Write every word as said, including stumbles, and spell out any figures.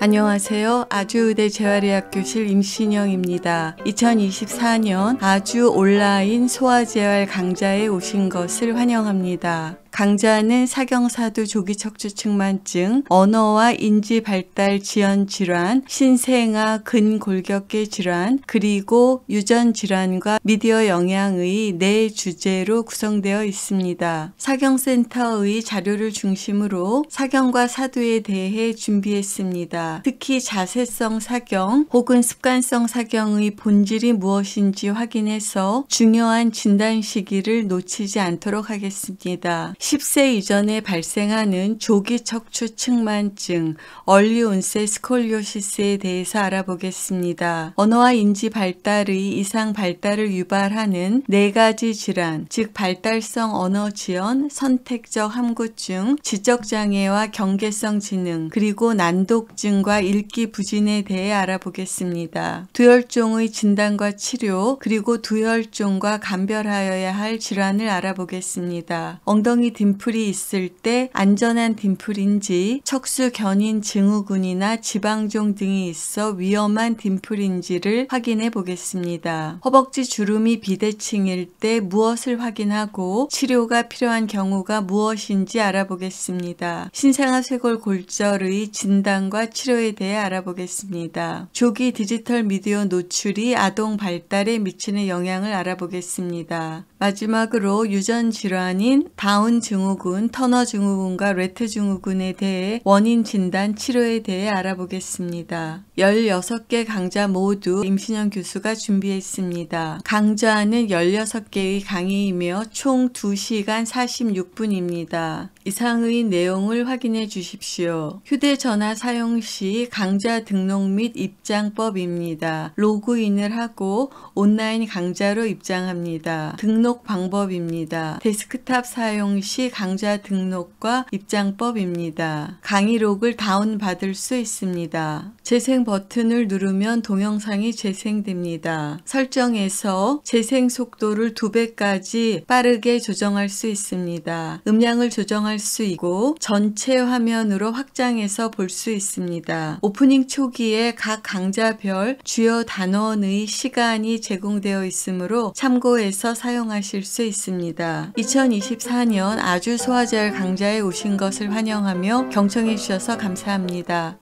안녕하세요. 아주의대 재활의학교실 임신영입니다. 이천이십사 년 아주 온라인 소아재활 강좌에 오신 것을 환영합니다. 강좌는 사경사두 조기척추측만증, 언어와 인지 발달 지연 질환, 신생아 근골격계 질환, 그리고 유전 질환과 미디어 영양의 네 주제로 구성되어 있습니다. 사경센터의 자료를 중심으로 사경과 사두에 대해 준비했습니다. 특히 자세성 사경 혹은 습관성 사경의 본질이 무엇인지 확인해서 중요한 진단 시기를 놓치지 않도록 하겠습니다. 십 세 이전에 발생하는 조기 척추 측만증, 얼리 온셋 스콜리오시스에 대해서 알아보겠습니다. 언어와 인지 발달의 이상 발달을 유발하는 네 가지 질환, 즉 발달성 언어 지연, 선택적 함구증, 지적장애와 경계성 지능, 그리고 난독증과 읽기 부진에 대해 알아보겠습니다. 두혈종의 진단과 치료, 그리고 두혈종과 감별하여야 할 질환을 알아보겠습니다. 엉덩이 딤플이 있을 때 안전한 딤플인지, 척수 견인 증후군이나 지방종 등이 있어 위험한 딤플인지를 확인해 보겠습니다. 허벅지 주름이 비대칭일 때 무엇을 확인하고 치료가 필요한 경우가 무엇인지 알아보겠습니다. 신생아 쇄골 골절의 진단과 치료에 대해 알아보겠습니다. 조기 디지털 미디어 노출이 아동 발달에 미치는 영향을 알아보겠습니다. 마지막으로 유전 질환인 다운 증후군, 터너 증후군과 레트 증후군에 대해 원인 진단, 치료에 대해 알아보겠습니다. 열여섯 개 강좌 모두 임신영 교수가 준비했습니다. 강좌는 열여섯 개의 강의이며 총 두 시간 사십육 분입니다. 이상의 내용을 확인해 주십시오. 휴대전화 사용 시 강좌 등록 및 입장법입니다. 로그인을 하고 온라인 강좌로 입장합니다. 등록 방법입니다. 데스크탑 사용 시 강좌 등록과 입장법입니다. 강의록을 다운받을 수 있습니다. 재생 버튼을 누르면 동영상이 재생됩니다. 설정에서 재생 속도를 두 배까지 빠르게 조정할 수 있습니다. 음량을 조정할 수 있고 전체 화면으로 확장해서 볼 수 있습니다. 오프닝 초기에 각 강좌별 주요 단원의 시간이 제공되어 있으므로 참고해서 사용하실 수 있습니다. 이천이십사 년 아주 소아재활 강좌에 오신 것을 환영하며 경청해 주셔서 감사합니다.